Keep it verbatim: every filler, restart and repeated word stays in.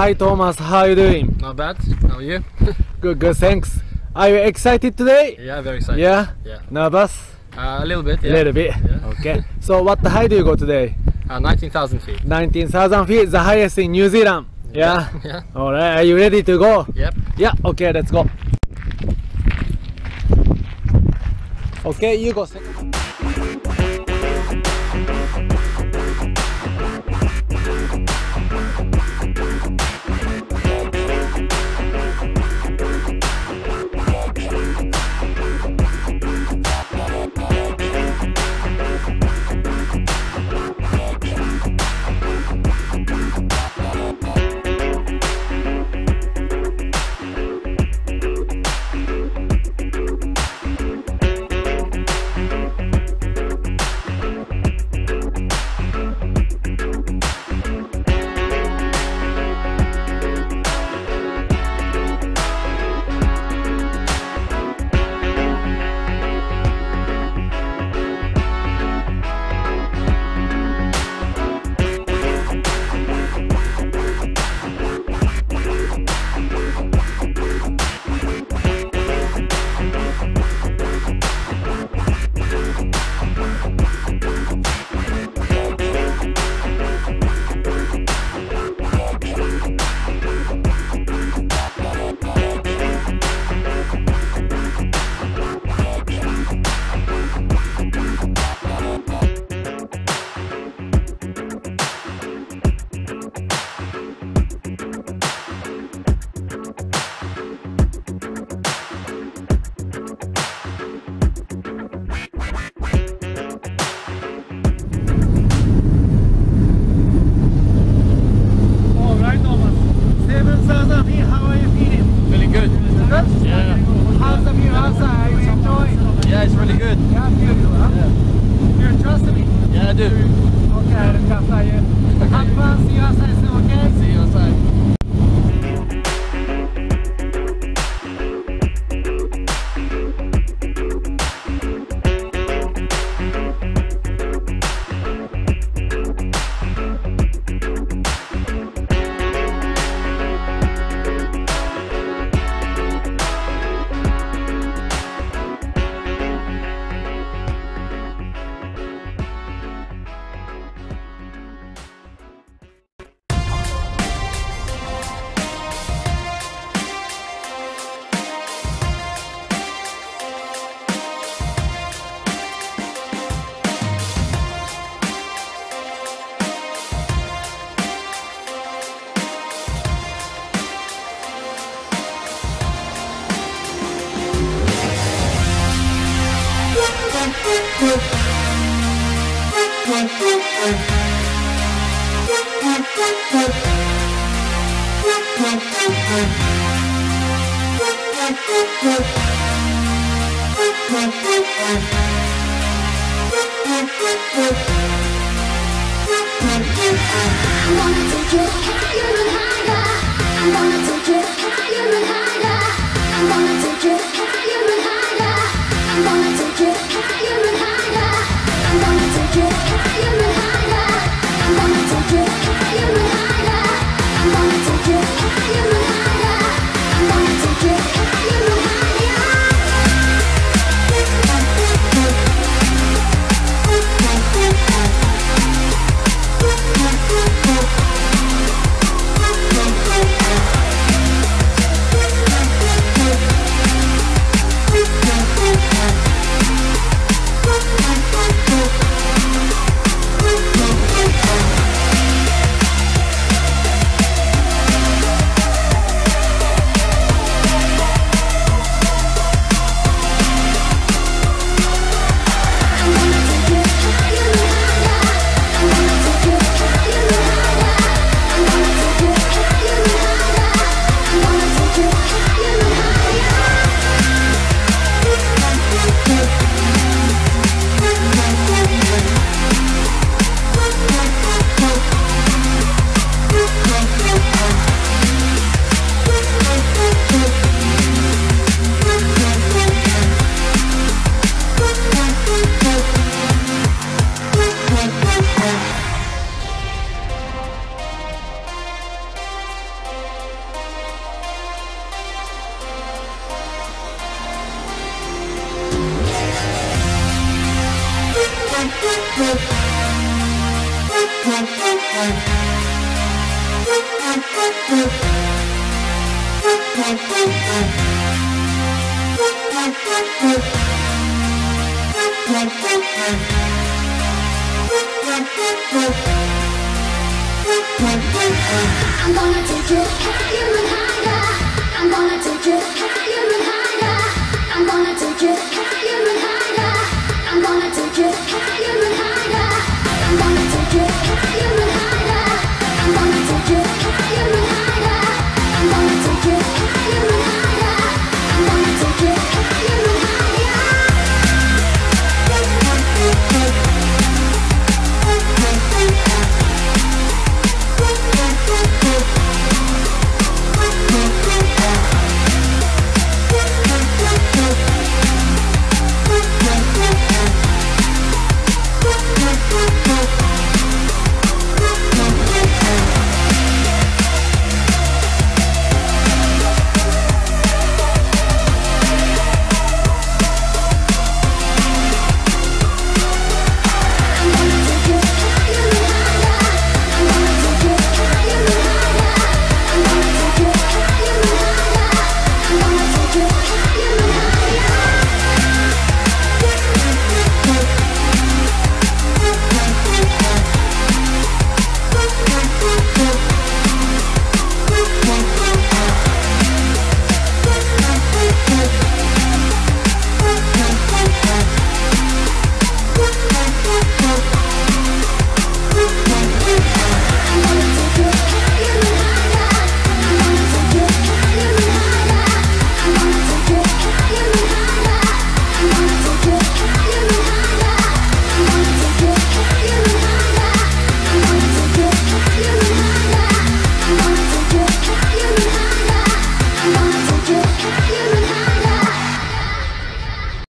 Hi Thomas, how are you doing? Not bad. How are you? Good, good, thanks. Are you excited today? Yeah, very excited. Yeah? Yeah. Nervous? Uh, a little bit. A Yeah. little bit? Yeah. Okay. So what height do you go today? Uh, nineteen thousand feet. nineteen thousand feet, the highest in New Zealand. Yeah? Yeah. Alright, are you ready to go? Yep. Yeah, okay, let's go. Okay, you go second. Yeah, it's really good. Yeah, beautiful, huh? Yeah. You trust me? Yeah, I do. Okay, look after you. Have fun, see you outside soon, okay? See you outside. I'm gonna take you higher and higher. I'm gonna take you higher and higher. I'm gonna take you higher and higher. I'm gonna take you higher and higher. I'm gonna take you higher and higher. I'm gonna take you higher and higher. I'm gonna take you higher and higher. I'm gonna take you higher and higher. I'm gonna take you higher and higher. I'm gonna take you higher and higher.